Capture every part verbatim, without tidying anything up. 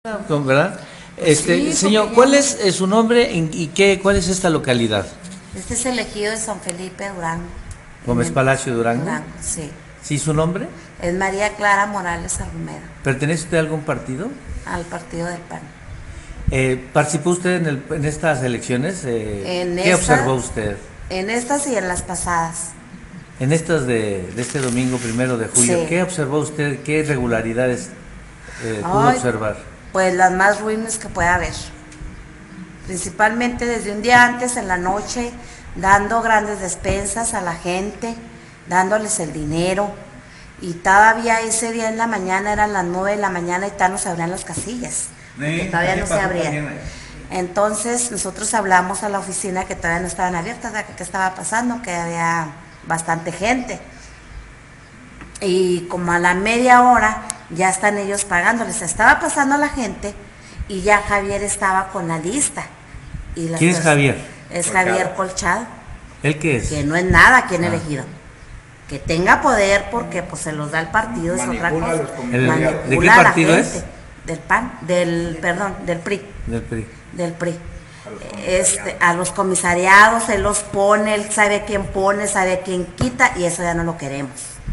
¿Verdad? Este, Sí, señor, porque ¿cuál ya- es, eh, su nombre y, y qué, cuál es esta localidad? Este es el ejido de San Felipe Durango. Gómez En el- Palacio, Durango. Durango, sí. ¿Sí, su nombre? Es María Clara Morales Argumedo, ¿Pertenece usted a algún partido? al partido del P A N. Eh, ¿Participó usted en, el- en estas elecciones? Eh, En ¿Qué esta- observó usted? En estas y en las pasadas. En estas de, de este domingo primero de julio, Sí. ¿qué observó usted? ¿Qué irregularidades eh, pudo Ay, observar? Pues las más ruines que pueda haber. Principalmente desde un día antes en la noche, dando grandes despensas a la gente, dándoles el dinero. Y todavía ese día en la mañana, eran las nueve de la mañana y todavía no se abrían las casillas. Porque todavía no se abrían. Entonces nosotros hablamos a la oficina que todavía no estaban abiertas, de que qué estaba pasando, que había bastante gente. Y como a la media hora ya están ellos pagándoles. Estaba pasando la gente y ya Javier estaba con la lista. Y las ¿Quién es pers- Javier? Es Colchado. Javier Colchado, ¿Él qué es? que no es nada aquí en Ah. elegido. Que tenga poder porque pues se los da el partido, es otra Manipula a cosa. los El- comisariados. ¿de qué a la partido gente. es? Del P A N, del, perdón, del P R I. Del P R I. Del P R I. A los Este, comisariados. a los comisariados, él los pone, él sabe quién pone, sabe quién quita, y eso ya no lo queremos.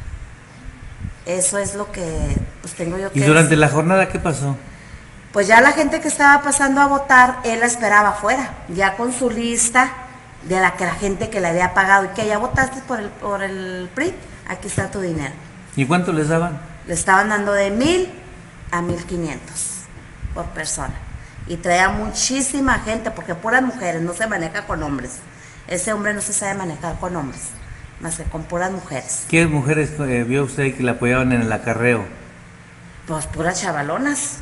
Eso es lo que pues tengo yo que ¿Y durante decir. la jornada qué pasó? Pues ya la gente que estaba pasando a votar, él la esperaba afuera, ya con su lista de la que la gente que le había pagado y que ya votaste por el, por el P R I, aquí está tu dinero. ¿Y cuánto les daban? Le estaban dando de mil a mil quinientos por persona. Y traía muchísima gente, porque puras mujeres, no se maneja con hombres. Ese hombre no se sabe manejar con hombres, más que con puras mujeres. ¿Qué mujeres eh, vio usted que le apoyaban en el acarreo? Pues puras chavalonas.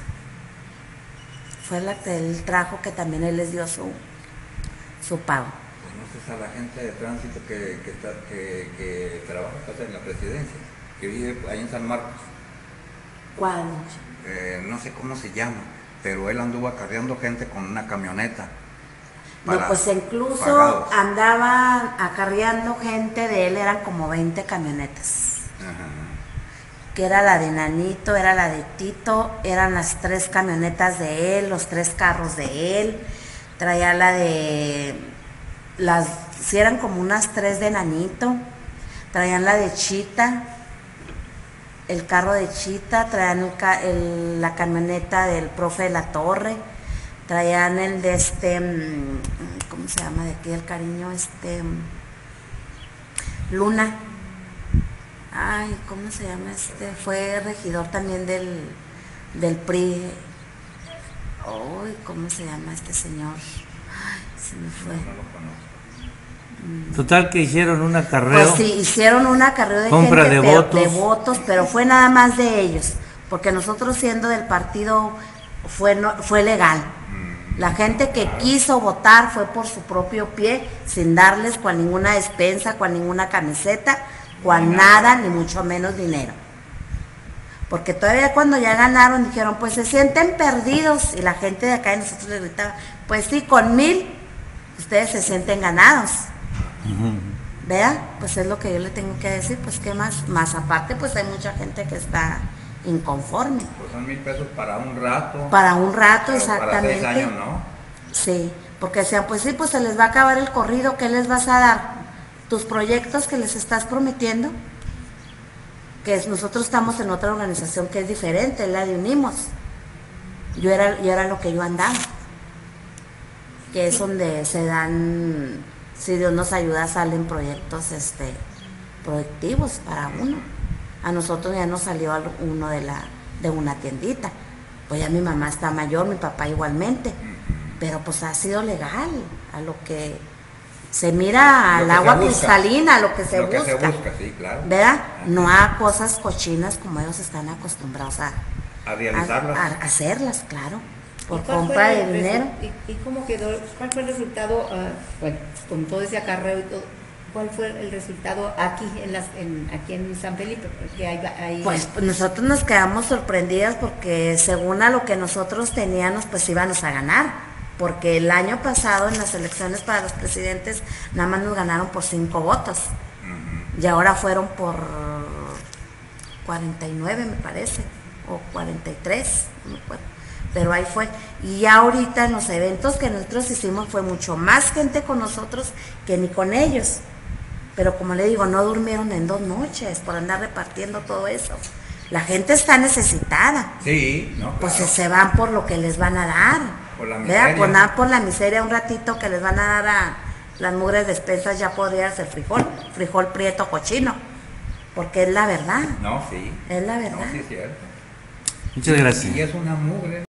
Fue la que él trajo, que también él les dio su, su pago. ¿Conoces a la gente de tránsito que, que, está, que, que trabaja casi en la presidencia? Que vive ahí en San Marcos. ¿Cuál? Eh, no sé cómo se llama, pero él anduvo acarreando gente con una camioneta. No, para- pues incluso pagados. andaban acarreando gente de él, eran como veinte camionetas. Ajá. Que era la de Nanito, era la de Tito, eran las tres camionetas de él, los tres carros de él, traía la de, las, si eran como unas tres de Nanito, traían la de Chita, el carro de Chita, traían el ca- el- la camioneta del profe de la Torre, traían el de este, mm, ¿cómo se llama de aquí el cariño? Este, mm, Luna. Ay, ¿cómo se llama este? Fue regidor también del, del P R I. Ay, ¿cómo se llama este señor? Ay, se me fue. No lo conozco. Total que hicieron un acarreo. Pues sí, hicieron un acarreo de Compra gente, de pero- votos. de votos, pero fue nada más de ellos, porque nosotros siendo del partido fue, no, fue legal. La gente que quiso votar fue por su propio pie, sin darles con ninguna despensa, con ninguna camiseta, con nada, ni mucho menos dinero. Porque todavía cuando ya ganaron dijeron, pues se sienten perdidos, y la gente de acá de nosotros les gritaba, pues sí, con mil ustedes se sienten ganados. ¿Verdad? Pues es lo que yo le tengo que decir, pues qué más, más aparte pues hay mucha gente que está inconforme. Pues son mil pesos para un rato. Para un rato, pero exactamente. Para seis años, ¿no? Sí, porque decían, pues sí, pues se les va a acabar el corrido, ¿qué les vas a dar? Tus proyectos que les estás prometiendo, que es- nosotros estamos en otra organización que es diferente, la de Unimos. Yo era, yo era lo que yo andaba, que es donde se dan, si Dios nos ayuda, salen proyectos este, productivos para uno. A nosotros ya nos salió al- uno de, la, de una tiendita. Pues ya mi mamá está mayor, mi papá igualmente. Pero pues ha sido legal, a lo que se mira, al Lo que agua se busca. cristalina, a lo que se Lo que busca. se busca, sí, claro. ¿Verdad? No a cosas cochinas como ellos están acostumbrados a, A realizarlas. a- a hacerlas, claro. Por ¿Y cuál compra fue de el dinero. resu- ¿Y, y cómo quedó? ¿Cuál fue el resultado? ah, bueno, con todo ese acarreo y todo, ¿cuál fue el resultado aquí en las, en, aquí en San Felipe? Porque hay, hay- Pues, pues nosotros nos quedamos sorprendidas porque según a lo que nosotros teníamos, pues íbamos a ganar. Porque el año pasado en las elecciones para los presidentes nada más nos ganaron por cinco votos. Ujú. Y ahora fueron por cuarenta y nueve me parece, o cuarenta y tres, no me acuerdo. pero ahí fue. Y ya ahorita en los eventos que nosotros hicimos fue mucho más gente con nosotros que ni con ellos. Pero como le digo, no durmieron en dos noches por andar repartiendo todo eso. La gente está necesitada. Sí, no, claro. Pues se van por lo que les van a dar. Por la ¿verdad? miseria. Por nada, por la miseria, un ratito que les van a dar a las mugres despensas, ya podría ser frijol, frijol prieto cochino. Porque es la verdad. No, sí. Es la verdad. No, sí es cierto. Muchas gracias. Y es una mugre.